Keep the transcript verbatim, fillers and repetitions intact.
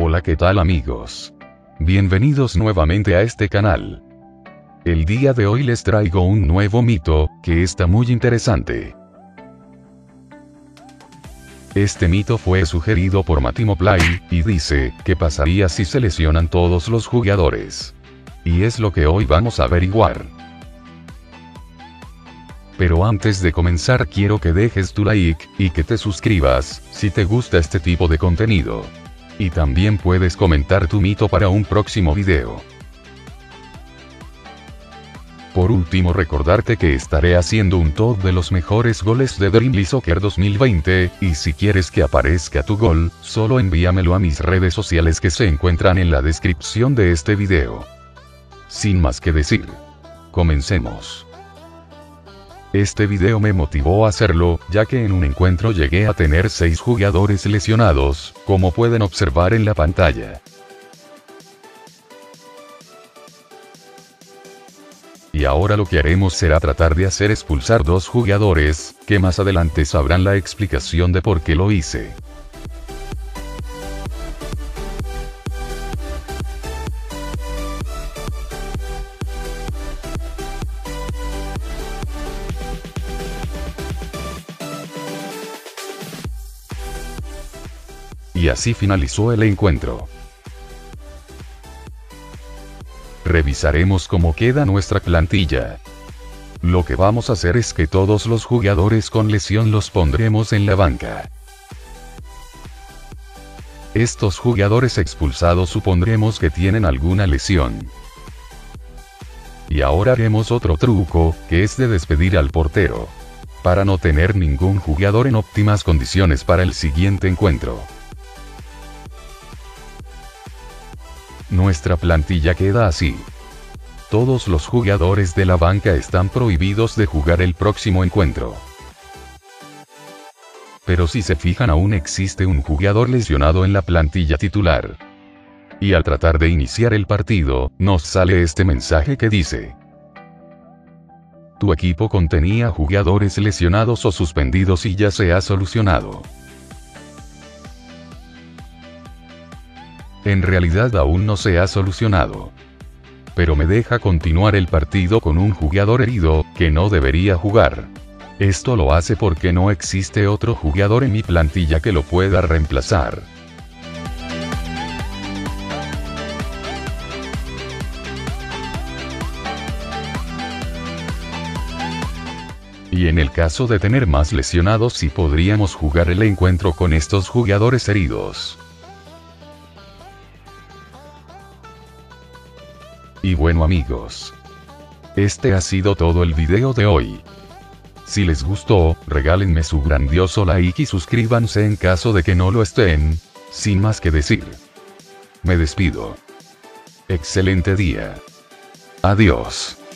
Hola, ¿qué tal amigos? Bienvenidos nuevamente a este canal. El día de hoy les traigo un nuevo mito, que está muy interesante. Este mito fue sugerido por Matimoplay, y dice, ¿qué pasaría si se lesionan todos los jugadores? Y es lo que hoy vamos a averiguar. Pero antes de comenzar quiero que dejes tu like, y que te suscribas, si te gusta este tipo de contenido. Y también puedes comentar tu mito para un próximo video. Por último, recordarte que estaré haciendo un top de los mejores goles de Dream League Soccer dos mil veinte, y si quieres que aparezca tu gol, solo envíamelo a mis redes sociales que se encuentran en la descripción de este video. Sin más que decir, comencemos. Este video me motivó a hacerlo, ya que en un encuentro llegué a tener seis jugadores lesionados, como pueden observar en la pantalla. Y ahora lo que haremos será tratar de hacer expulsar dos jugadores, que más adelante sabrán la explicación de por qué lo hice. Y así finalizó el encuentro. Revisaremos cómo queda nuestra plantilla. Lo que vamos a hacer es que todos los jugadores con lesión los pondremos en la banca. Estos jugadores expulsados supondremos que tienen alguna lesión. Y ahora haremos otro truco, que es de despedir al portero, para no tener ningún jugador en óptimas condiciones para el siguiente encuentro. Nuestra plantilla queda así. Todos los jugadores de la banca están prohibidos de jugar el próximo encuentro. Pero si se fijan, aún existe un jugador lesionado en la plantilla titular. Y al tratar de iniciar el partido, nos sale este mensaje que dice: tu equipo contenía jugadores lesionados o suspendidos y ya se ha solucionado. En realidad aún no se ha solucionado. Pero me deja continuar el partido con un jugador herido, que no debería jugar. Esto lo hace porque no existe otro jugador en mi plantilla que lo pueda reemplazar. Y en el caso de tener más lesionados, sí podríamos jugar el encuentro con estos jugadores heridos. Y bueno amigos, este ha sido todo el video de hoy. Si les gustó, regálenme su grandioso like y suscríbanse en caso de que no lo estén. Sin más que decir, me despido. Excelente día. Adiós.